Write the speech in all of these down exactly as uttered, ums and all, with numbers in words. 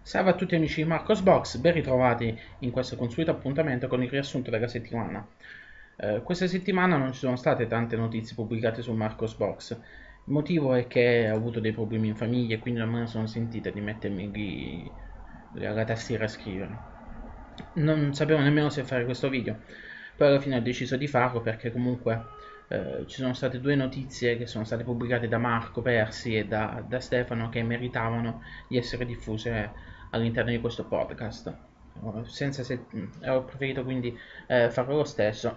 Salve a tutti amici di Marcosbox, ben ritrovati in questo consueto appuntamento con il riassunto della settimana. Eh, questa settimana non ci sono state tante notizie pubblicate su Marcosbox. Il motivo è che ho avuto dei problemi in famiglia e quindi non me ne sono sentita di mettermi lì alla tastiera a scrivere. Non sapevo nemmeno se fare questo video, poi alla fine ho deciso di farlo perché comunque eh, ci sono state due notizie che sono state pubblicate da Marco Persi e da, da Stefano che meritavano di essere diffuse all'interno di questo podcast. Senza se... Ho preferito quindi eh, farlo lo stesso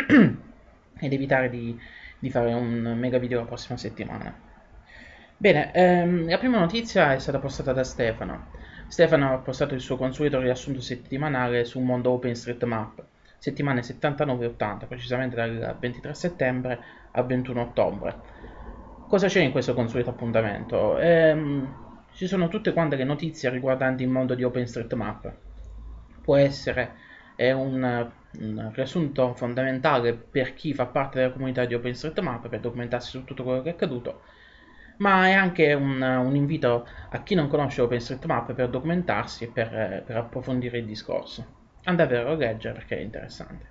ed evitare di, di fare un mega video la prossima settimana. Bene, ehm, la prima notizia è stata postata da Stefano. Stefano ha postato il suo consueto riassunto settimanale su Mondo OpenStreetMap, settimane settantanove e ottanta, precisamente dal ventitré settembre al ventuno ottobre. Cosa c'è in questo consueto appuntamento? Ehm, ci sono tutte quante le notizie riguardanti il mondo di OpenStreetMap. Può essere è un, un riassunto fondamentale per chi fa parte della comunità di OpenStreetMap per documentarsi su tutto quello che è accaduto, ma è anche un, un invito a chi non conosce OpenStreetMap per documentarsi e per, per approfondire il discorso. Andatelo a leggere perché è interessante.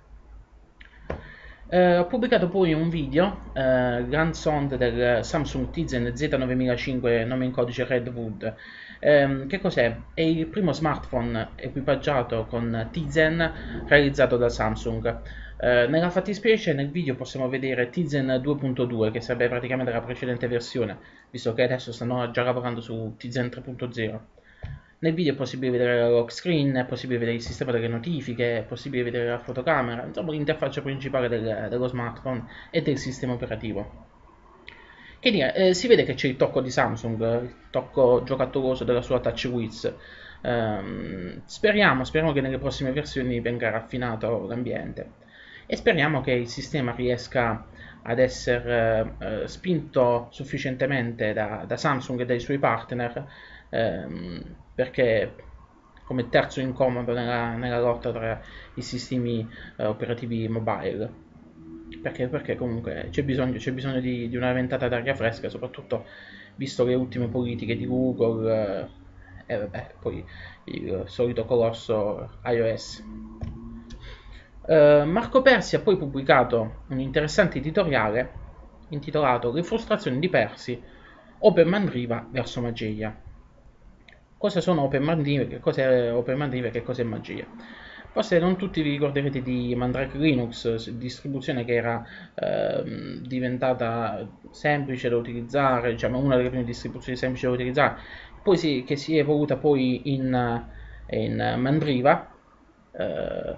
Eh, ho pubblicato poi un video, eh, Grand Sound del Samsung Tizen Z novemilacinque, nome in codice Redwood. Eh, che cos'è? È il primo smartphone equipaggiato con Tizen realizzato da Samsung. Eh, nella fattispecie nel video possiamo vedere Tizen due punto due, che sarebbe praticamente la precedente versione, visto che adesso stanno già lavorando su Tizen tre punto zero. Nel video è possibile vedere la lock screen, è possibile vedere il sistema delle notifiche, è possibile vedere la fotocamera, insomma l'interfaccia principale del, dello smartphone e del sistema operativo. Che dire, eh, si vede che c'è il tocco di Samsung, il tocco giocattoloso della sua TouchWiz. Ehm, speriamo, speriamo che nelle prossime versioni venga raffinato l'ambiente e speriamo che il sistema riesca ad essere eh, spinto sufficientemente da, da Samsung e dai suoi partner, ehm, perché come terzo incomodo nella, nella lotta tra i sistemi eh, operativi mobile. Perché, perché comunque c'è bisogno, c'è bisogno di, di una ventata d'aria fresca, soprattutto visto le ultime politiche di Google eh, e vabbè, poi il solito colosso iOS. Uh, Marco Persi ha poi pubblicato un interessante editoriale intitolato Le frustrazioni di Persi, Open Mandriva verso Mageia. Cosa sono Open Mandriva? Che cos'è Open Mandriva e che cos'è Mageia? Forse non tutti vi ricorderete di Mandrake Linux, distribuzione che era eh, diventata semplice da utilizzare, diciamo una delle prime distribuzioni semplici da utilizzare, poi si, che si è evoluta poi in, in Mandriva, eh,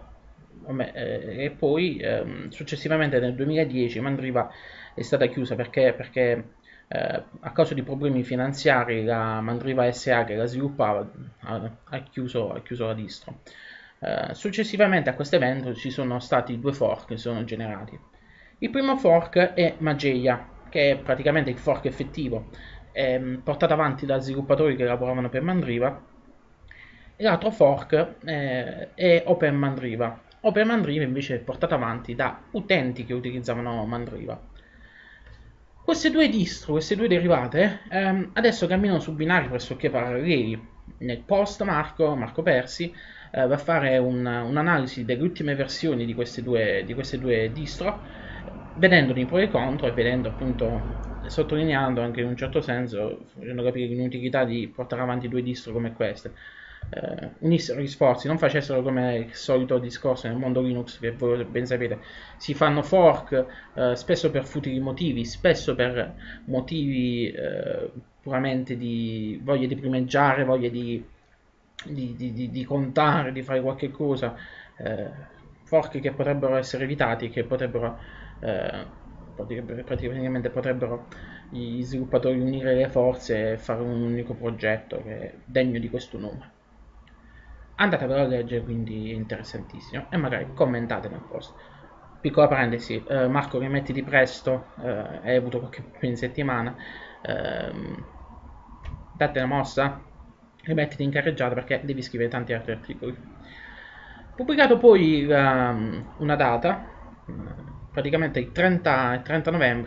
e poi ehm, successivamente nel duemiladieci Mandriva è stata chiusa perché, perché eh, a causa di problemi finanziari la Mandriva S A che la sviluppava ha, ha, chiuso, ha chiuso la distro. Eh, successivamente a questo evento ci sono stati due fork che sono generati. Il primo fork è Mageia, che è praticamente il fork effettivo, ehm, portato avanti da sviluppatori che lavoravano per Mandriva, e l'altro fork eh, è Open Mandriva. Open Mandriva invece è portato avanti da utenti che utilizzavano Mandriva. Queste due distro, queste due derivate, ehm, adesso camminano su binari pressoché paralleli. Nel post Marco, Marco Persi, eh, va a fare un, un'analisi delle ultime versioni di queste due, di queste due distro, vedendone i pro e i contro e vedendo appunto, sottolineando anche in un certo senso, facendo capire l'inutilità di portare avanti due distro come queste. Eh, unissero gli sforzi, non facessero come il solito discorso nel mondo Linux che voi ben sapete, si fanno fork eh, spesso per futili motivi, spesso per motivi eh, puramente di voglia di primeggiare, voglia di, di, di, di, di contare, di fare qualche cosa, eh, fork che potrebbero essere evitati, che potrebbero eh, praticamente potrebbero gli sviluppatori unire le forze e fare un unico progetto che è degno di questo nome. Andatevelo a leggere, quindi è interessantissimo, e magari commentate nel post. Piccola parentesi, eh, Marco, rimettiti presto, eh, hai avuto qualche problema in settimana, ehm, date una mossa, rimettiti in carreggiata perché devi scrivere tanti altri articoli. Pubblicato poi um, una data, praticamente il trenta, il trenta novembre,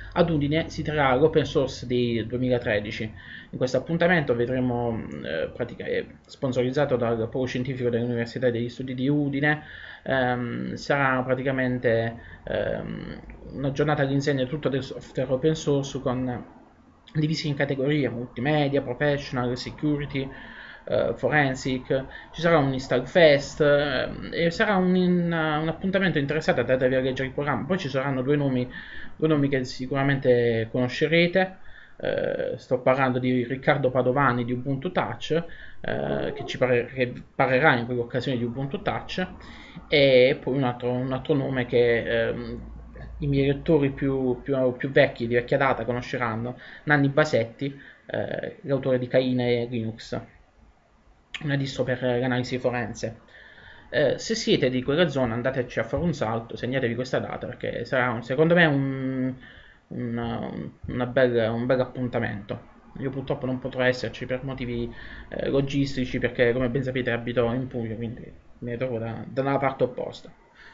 Ad Udine si terrà l'Open Source Day duemilatredici. In questo appuntamento vedremo, eh, pratica, è sponsorizzato dal Polo Scientifico dell'Università degli Studi di Udine, ehm, sarà praticamente ehm, una giornata all'insegna tutto del software open source con divisi in categorie multimedia, professional, security, eh, forensic. Ci sarà un install fest eh, e sarà un, un appuntamento interessante, andatevi a leggere il programma. Poi ci saranno due nomi, due nomi che sicuramente conoscerete. Eh, sto parlando di Riccardo Padovani di Ubuntu Touch, eh, che ci pare, che parlerà in quell'occasione di Ubuntu Touch, e poi un altro, un altro nome che ehm, i miei lettori più, più, più vecchi, di vecchia data, conosceranno, Nanni Basetti, eh, l'autore di Kine Linux, una distro per l'analisi forense. Eh, se siete di quella zona, andateci a fare un salto, segnatevi questa data, perché sarà un, secondo me un, un, una bella, un bel appuntamento. Io purtroppo non potrò esserci per motivi eh, logistici, perché come ben sapete abito in Puglia, quindi mi trovo da, dalla parte opposta.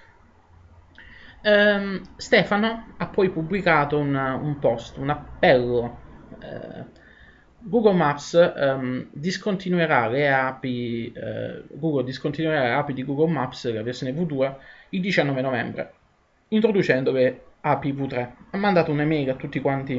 Ehm, Stefano ha poi pubblicato un, un post, un appello. eh, Google Maps ehm, discontinuerà le api, eh, Google discontinuerà le api di Google Maps, la versione V due, il diciannove novembre, introducendo le api V tre. Ha mandato un'email a tutti quanti,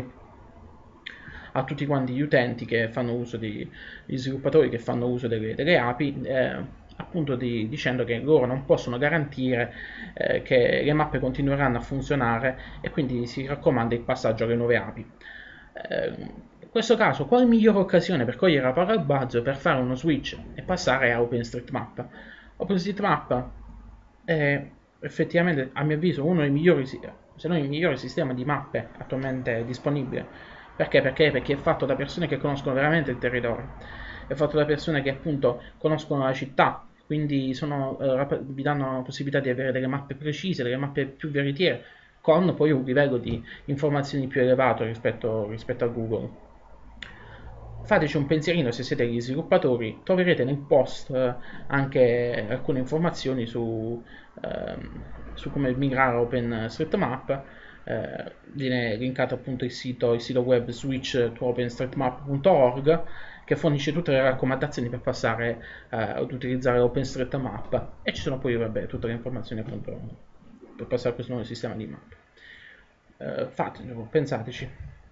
a tutti quanti gli utenti che fanno uso di, gli sviluppatori che fanno uso delle, delle api, eh, appunto di, dicendo che loro non possono garantire eh, che le mappe continueranno a funzionare, e quindi si raccomanda il passaggio alle nuove api. Eh, in questo caso, quale migliore occasione per cogliere la palla al balzo per fare uno switch e passare a OpenStreetMap? OpenStreetMap è effettivamente, a mio avviso, uno dei migliori, se non il migliore sistema di mappe attualmente disponibile. Perché? Perché? Perché è fatto da persone che conoscono veramente il territorio, è fatto da persone che appunto conoscono la città, quindi sono, eh, vi danno la possibilità di avere delle mappe precise, delle mappe più veritiere, con poi un livello di informazioni più elevato rispetto, rispetto a Google. Fateci un pensierino se siete gli sviluppatori, troverete nel post eh, anche alcune informazioni su, ehm, su come migrare a OpenStreetMap. Eh, viene linkato appunto il sito, il sito web switch to openstreetmap punto org, che fornisce tutte le raccomandazioni per passare eh, ad utilizzare OpenStreetMap, e ci sono poi vabbè, tutte le informazioni appunto per passare a questo nuovo sistema di map. Eh, fateci, pensateci.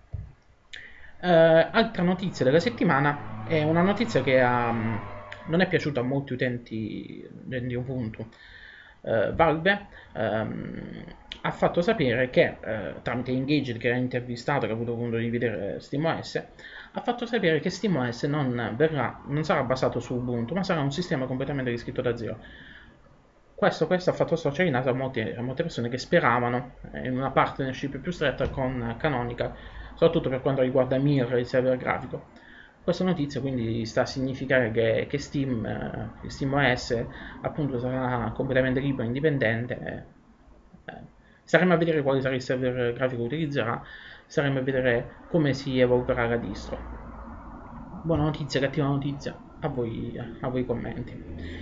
Eh, altra notizia della settimana è una notizia che ha, non è piaciuta a molti utenti di Ubuntu. Eh, Valve ehm, ha fatto sapere che eh, tramite Engaged, che era intervistato, che ha avuto modo di vedere SteamOS, ha fatto sapere che SteamOS non, verrà, non sarà basato su Ubuntu, ma sarà un sistema completamente riscritto da zero. Questo, questo ha fatto storcere il naso a molte, a molte persone che speravano in una partnership più stretta con Canonical, soprattutto per quanto riguarda Mir, il server grafico. Questa notizia quindi sta a significare che, che Steam, eh, SteamOS appunto sarà completamente libero e indipendente. Eh, staremo a vedere quale sarà il server grafico che utilizzerà, staremo a vedere come si evolverà la distro. Buona notizia, cattiva notizia, a voi, a voi i commenti.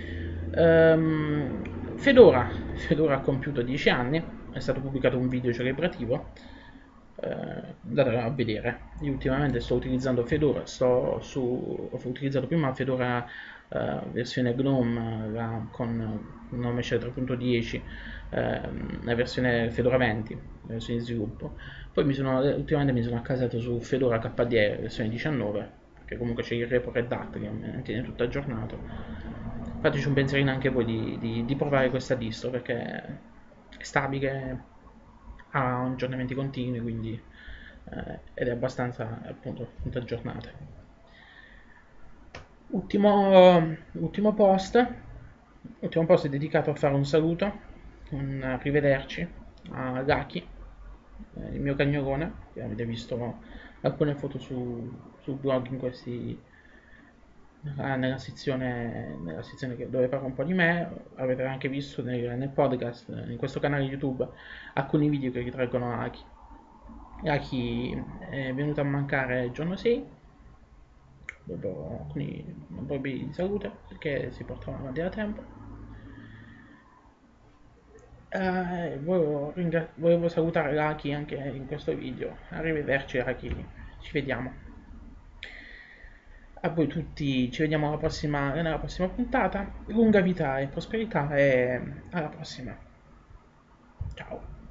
Ehm, Fedora, Fedora ha compiuto dieci anni, è stato pubblicato un video celebrativo, eh, andate a vedere. Io ultimamente sto utilizzando Fedora, sto su, ho utilizzato prima Fedora eh, versione GNOME la, con il nome tre punto dieci, eh, la versione Fedora venti, la versione di sviluppo. Poi mi sono, ultimamente mi sono accasato su Fedora K D E versione diciannove, perché comunque c'è il repo Red Hat che mi tiene tutto aggiornato. Fateci un pensierino anche voi di, di, di provare questa distro, perché è stabile, ha aggiornamenti continui, quindi eh, ed è abbastanza appunto, appunto aggiornata. Ultimo, ultimo post, ultimo post è dedicato a fare un saluto, un arrivederci a Lucky, eh, il mio cagnolone, che avete visto alcune foto su, sul blog in questi, ah, nella sezione, nella sezione che- dove parlo un po' di me. Avete anche visto nel, nel podcast, in questo canale YouTube, alcuni video che ritraggono Aki. Aki è venuto a mancare il giorno sei, dopo alcuni problemi di salute, perché si portava avanti da tempo. Eh, volevo, ringra- volevo salutare Lucky anche in questo video. Arrivederci Lucky, ci vediamo. A voi tutti, ci vediamo alla prossima, nella prossima puntata. Lunga vita e prosperità e alla prossima. Ciao.